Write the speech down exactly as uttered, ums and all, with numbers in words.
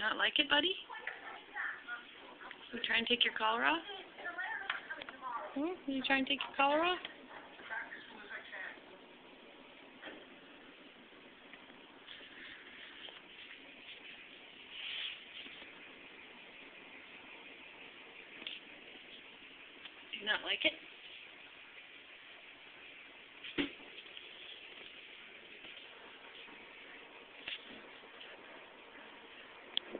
not like it, buddy? You try and take your collar off? Hmm? You try and take your collar off? Do you not like it?